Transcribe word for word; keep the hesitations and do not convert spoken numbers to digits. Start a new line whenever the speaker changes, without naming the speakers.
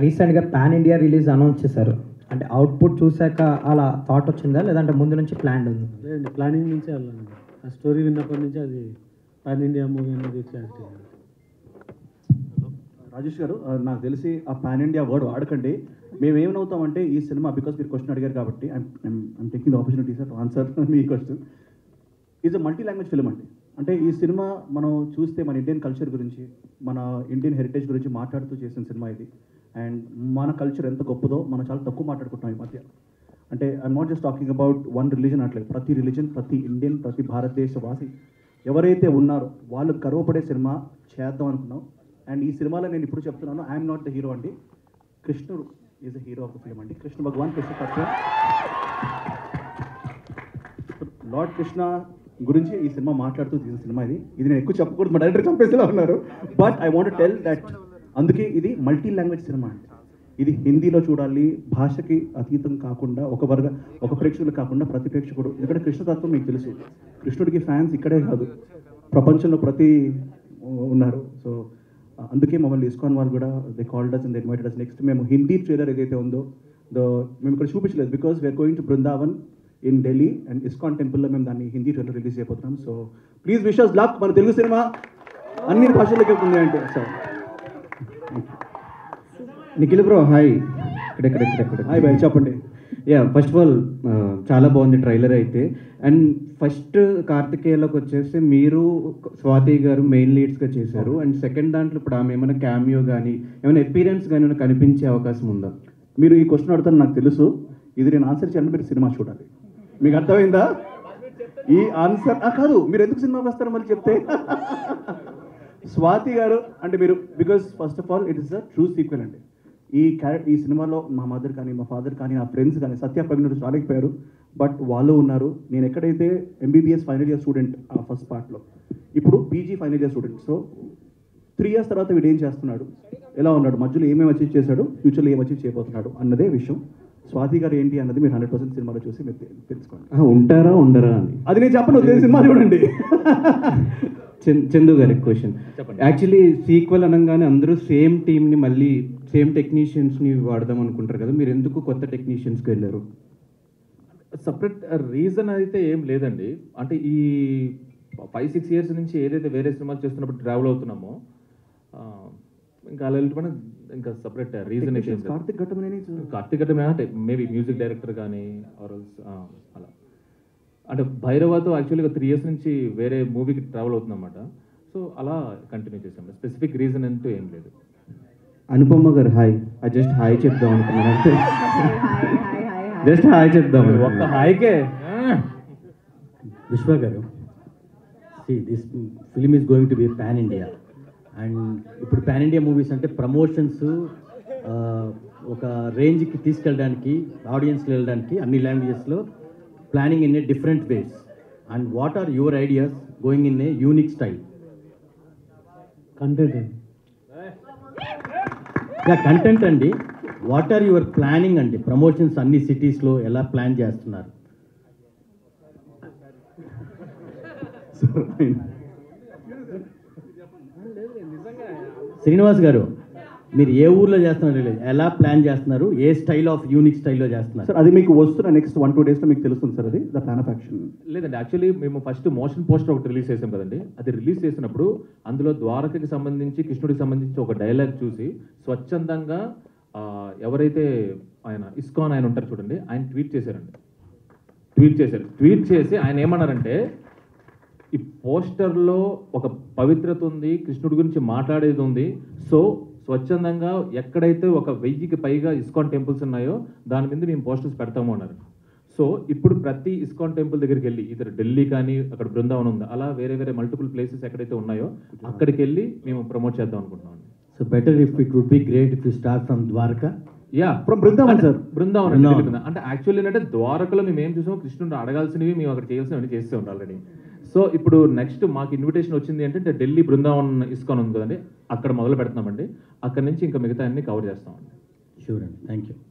రీసెంట్గా pan India release announce చేశారు. అంటే అవుట్పుట్ చూశాక అలా థాట్ వచ్చిందా, లేదంటే ముందు నుంచి ప్లాన్ ఉంది?
లేదండి, ప్లానింగ్ నుంచే వెళ్ళాలండి. ఆ స్టోరీ విన్నప్పటి నుంచి అది పాన్ ఇండియా మూవీ అనేది క్లారిటీ.
రాజేష్ గారు, నాకు తెలిసి ఆ పాన్ ఇండియా వర్డ్ వాడకండి. మేము ఏమవుతామంటే ఈ సినిమా, బికాస్ మీరు క్వశ్చన్ అడిగారు కాబట్టి I'm taking the opportunity sir to answer మీ question. Is a multi language film అండి. అంటే ఈ సినిమా మనం చూస్తే మన ఇండియన్ కల్చర్ గురించి, మన ఇండియన్ హెరిటేజ్ గురించి మాట్లాడుతూ చేసిన సినిమా ఇది. అండ్ మన కల్చర్ ఎంత గొప్పదో మనం చాలా తక్కువ మాట్లాడుకుంటున్నాం ఈ మధ్య. అంటే I'm not just talking about one religion అట్లేదు, ప్రతి రిలీజన్, ప్రతి ఇండియన్, ప్రతి భారతదేశవాసి ఎవరైతే ఉన్నారో వాళ్ళు గర్వపడే సినిమా చేద్దాం అనుకున్నాం. అండ్ ఈ సినిమాలో నేను ఇప్పుడు చెప్తున్నాను, ఐఎమ్ నాట్ ద హీరో అండి, కృష్ణుడు is the hero of the film అండి. కృష్ణ భగవాన్, కృష్ణ తత్వం, లార్డ్ కృష్ణ గురించి ఈ సినిమా మాట్లాడుతూ తీసిన సినిమా ఇది. ఇది నేను ఎక్కువ చెప్పకూడదు, మా డైరెక్టర్ చంపేసేలా ఉన్నారు. But I want tell that అందుకే ఇది మల్టీ లాంగ్వేజ్ సినిమా అండి. ఇది హిందీలో చూడాలి, భాషకి అతీతం కాకుండా, ఒక వర్గ ఒక ప్రేక్షకులు కాకుండా ప్రతి ప్రేక్షకుడు, ఎందుకంటే కృష్ణతత్వం మీకు తెలుసు, కృష్ణుడికి ఫ్యాన్స్ ఇక్కడే కాదు ప్రపంచంలో ప్రతి ఉన్నారు. సో అందుకే మమ్మల్ని ఇస్కాన్ వాళ్ళు కూడా they called us and they invited us. Next మేము హిందీ ట్రైలర్ ఏదైతే ఉందో దో మేము ఇక్కడ చూపించలేదు, because we are going to Brindavan in Delhi and ISKCON టెంపుల్లో మేము దాన్ని హిందీ ట్రైలర్ రిలీజ్ అయిపోతున్నాం. So please wish us luck. మన తెలుగు సినిమా అన్ని భాషల్లోకి ఉంది అంటే సార్.
Nikhil bro hi. ఇక్కడెక్కడెక్కడెక్కడ
హాయ్ బాయ్, చెప్పండి.
యా, ఫస్ట్ ఆఫ్ ఆల్ చాలా బాగుంది ట్రైలర్ అయితే. అండ్ ఫస్ట్ కార్తికేయలోకి వచ్చేసి మీరు స్వాతి గారు మెయిన్ లీడ్స్గా చేశారు. అండ్ సెకండ్ దాంట్లో ఇప్పుడు ఆమె ఏమైనా క్యామియో కానీ ఏమైనా అపీరెన్స్ కానీ ఏమైనా కనిపించే అవకాశం ఉందా?
మీరు ఈ క్వశ్చన్ అడుగుతాను నాకు తెలుసు, ఇది నేను ఆన్సర్ చేయాలంటే మీరు సినిమా చూడాలి. మీకు అర్థమైందా ఈ ఆన్సర్? కాదు, మీరు ఎందుకు సినిమాకి వస్తారో మళ్ళీ చెప్తే. స్వాతి గారు అంటే మీరు, because first of all it is a true sequel అండి. ఈ క్యారెక్టర్ ఈ సినిమాలో మా మదర్ కానీ, మా ఫాదర్ కానీ, నా ఫ్రెండ్స్ కానీ, సత్య ప్రవీణ్ రాలేకపోయారు, బట్ వాళ్ళు ఉన్నారు. నేను ఎక్కడైతే ఎంబీబీఎస్ ఫైనల్ ఇయర్ స్టూడెంట్ ఆ ఫస్ట్ పార్ట్లో, ఇప్పుడు PG final year student. So three years తర్వాత వీడు ఏం చేస్తున్నాడు, ఎలా ఉన్నాడు, మధ్యలో ఏమేమి అచీవ్ చేశాడు, ఫ్యూచర్లో ఏం అచీవ్ చేయబోతున్నాడు అన్నదే విషయం. స్వాతి గారు ఏంటి అన్నది మీరు హండ్రెడ్ పర్సెంట్ సినిమాలో చూసి మీరు తెలుసుకోండి.
ఉంటారా ఉండరా అని
అది నేను చెప్పను, సినిమా చూడండి.
చందు గారి క్వశ్చన్, యాక్చువల్లీ సీక్వెల్ అనగానే అందరూ సేమ్ టీమ్ని మళ్ళీ సేమ్ టెక్నీషియన్స్ని వాడదాం అనుకుంటారు కదా, మీరు ఎందుకు కొత్త టెక్నీషియన్స్కి వెళ్ళారు?
సపరేట్ రీజన్ అయితే ఏం లేదండి. అంటే ఈ ఫైవ్ సిక్స్ ఇయర్స్ నుంచి ఏదైతే వేరే సినిమాలు చేస్తున్నప్పుడు ట్రావెల్ అవుతున్నామో ఇంకా అలా వెళ్ళిపోయినా ఇంకా సపరేట్ రీజన్ అయితే
కార్తిక్ ఘట్టమనే
కార్తిక్ ఘట్టమే అంటే మేబీ మ్యూజిక్ డైరెక్టర్ కానీ ఆర్ఎల్స్ అలా. అంటే భైరవతో యాక్చువల్గా త్రీ ఇయర్స్ నుంచి వేరే మూవీకి ట్రావెల్ అవుతుందన్నమాట. సో అలా కంటిన్యూ చేసాం, స్పెసిఫిక్ రీజన్ అంటూ ఏం లేదు.
అనుపమ గారు హాయ్. అది జస్ట్ హాయ్ చెప్దాం అనుకున్నాను అంతే, జస్ట్ హాయ్ చెప్దాం.
ఒక్క హాయ్కే.
Vishwa garu, see this film is going to be pan India. And ఇప్పుడు పాన్ ఇండియా మూవీస్ అంటే ప్రమోషన్స్ ఒక రేంజ్కి తీసుకెళ్ళడానికి, ఆడియన్స్కి వెళ్ళడానికి అన్ని లాంగ్వేజెస్లో planning in a different ways. And what are your ideas going in a unique style?
Content అండి,
కంటెంట్ అండి. వాట్ ఆర్ యువర్ ప్లానింగ్ అండి? ప్రమోషన్స్ అన్ని సిటీస్లో ఎలా ప్లాన్ చేస్తున్నారు? శ్రీనివాస్ గారు, మీరు ఏ ఊర్లో చేస్తున్నారు, ఎలా ప్లాన్ చేస్తున్నారు, ఏ స్టైల్ ఆఫ్ యూనిక్ స్టైల్లో చేస్తున్నారు?
సార్ అది మీకు వస్తున్న నెక్స్ట్ వన్ టూ డేస్లో మీకు తెలుస్తుంది సార్, అది ద ప్లాన్ ఆఫ్ యాక్షన్.
లేదండి, యాక్చువల్లీ మేము ఫస్ట్ మోషన్ పోస్టర్ ఒకటి రిలీజ్ చేసాం కదండి. అది రిలీజ్ చేసినప్పుడు అందులో ద్వారకకి సంబంధించి, కృష్ణుడికి సంబంధించి ఒక డైలాగ్ చూసి స్వచ్ఛందంగా ఎవరైతే ఆయన ఇస్కాన్ ఆయన ఉంటారు చూడండి, ఆయన ట్వీట్ చేశారండి. ట్వీట్ చేశారు ట్వీట్ చేసి ఆయన ఏమన్నారంటే, ఈ పోస్టర్లో ఒక పవిత్రత ఉంది, కృష్ణుడి గురించి మాట్లాడేది ఉంది. సో స్వచ్ఛందంగా ఎక్కడైతే ఒక వెయ్యికి పైగా ఇస్కాన్ టెంపుల్స్ ఉన్నాయో దాని మీద మేము పోస్టర్స్ పెడతాము అన్నారు. సో ఇప్పుడు ప్రతి ఇస్కాన్ టెంపుల్ దగ్గరికి వెళ్ళి, ఇద్దరు ఢిల్లీ కానీ అక్కడ బృందావనం ఉంది, అలా వేరే వేరే మల్టిపుల్ ప్లేసెస్ ఎక్కడైతే ఉన్నాయో అక్కడికి వెళ్ళి మేము ప్రమోట్ చేద్దాం అనుకుంటున్నాం.
So better if it would be great if you start from Dwaraka.
Yeah,
from Brindavan sir.
Brindavanam అంటే యాక్చువల్లీ ఏంటంటే ద్వారకలో మేము ఏం చూసామో, కృష్ణుడు అడగాల్సినవి మేము అక్కడ చేయాల్సినవి చేస్తూ ఉంటాం ఆల్రెడీ. సో ఇప్పుడు నెక్స్ట్ మాకు ఇన్విటేషన్ వచ్చింది ఏంటంటే ఢిల్లీ బృందావన్ ఇస్కాన్ ఉంది కదండి, అక్కడ మొదలు పెడుతున్నామండి. అక్కడ నుంచి ఇంకా మిగతా అన్ని కవర్ చేస్తామండి.
షూర్ అండి, థ్యాంక్ యూ.